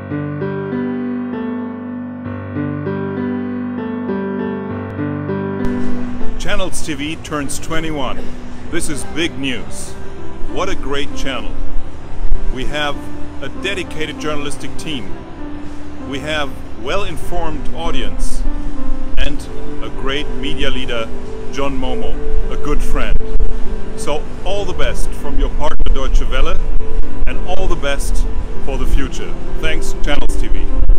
Channels TV turns 21. This is big news. What a great channel. We have a dedicated journalistic team. We have well-informed audience and a great media leader, John Momo, a good friend. So all the best from your partner Deutsche Welle and all the best for the future. Thanks, Channels TV.